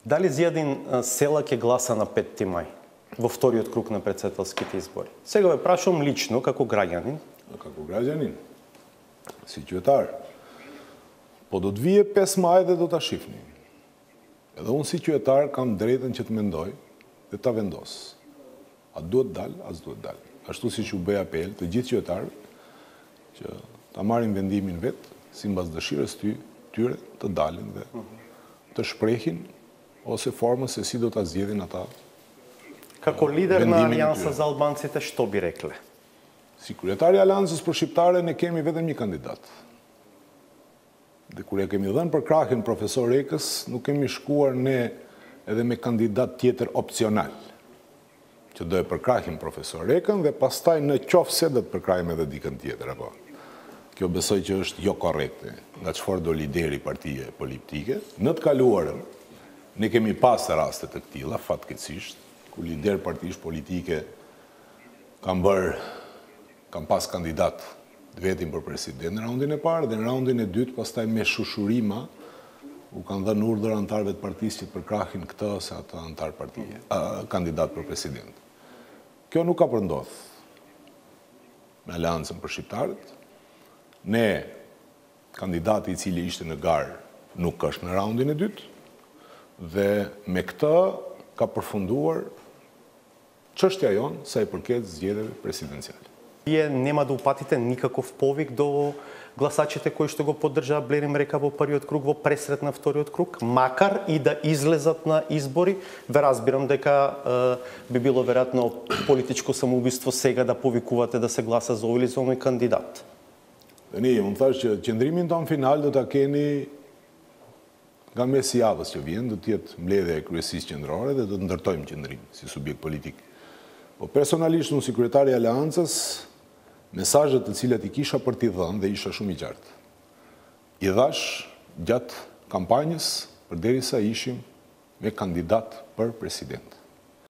Дали Зијадин Села ќе гласа на 5 мај во вториот круг на председателските избори? Сега ве прашувам лично, како граѓанин. Како граѓанин, си qytetar, po do të vije 5 maj dhe do ta shihni. Edhe unë si qytetar kam drejtën që të mendoj dhe ta vendos. A duhet dal, as duhet dal. Ashtu siç u bëj apel të gjithë qytetarëve që ta marrin vendimin vet, sipas dëshirës tyre të dalin dhe të shprehin ose formën se si do ta zgjedhin ata. Како лидер на Алијанса за албанците, што би рекле? Si kryetari i Aleancës për shqiptare ne kemi vetëm një kandidat. Dhe kur e kemi dhënë për krahin profesor Rekës, nuk kemi shkuar ne edhe me kandidat tjetër opcional, që do e përkrahin profesor Rekën dhe pastaj në qoftë se do të përkrahim edhe dikën tjetër apo. Kjo besoj që është jo korrekte, nga çfarë do lideri partije politike. Në të kaluarën ne kemi pas raste të këtilla, fatkeqësisht, ku lider partish politike kam pas kandidat të vetin për president në raundin e parë dhe në raundin e dytë pastaj me shushurima u kanë dhënë urdhër anëtarëve të partisë që të përkrahin këtë ose atë anëtar partije, kandidat për president. Kjo nuk ka përndodh me Aleancën për shqiptarët. Ne, kandidati i cili ishte në garë nuk është në raundin e dytë dhe me këtë ka përfunduar çështja jonë sa i përket zgjedhjeve presidenciale. Вие нема да упатите никаков повик до гласачите кои што го поддржаа Блерим Река во првиот круг, во пресрет на вториот круг, макар и да излезат на избори. Ве разбирам дека би било веројатно политичко самоубиство сега да повикувате да се гласа за овој или за оној кандидат. Unë thash që qëndrimin tonë final do ta keni nga mesi javës që vjen, do të jetë mbledhja e kryesisë qendrore dhe do të ndërtojmë qendrim si subjekt politik. Po personalisht unë si kryetari i Aleancës, mesazhet të cilat i kisha për t'i dhënë dhe isha shumë i qartë. I dhash gjatë kampanjës përderisa ishim me kandidat për president.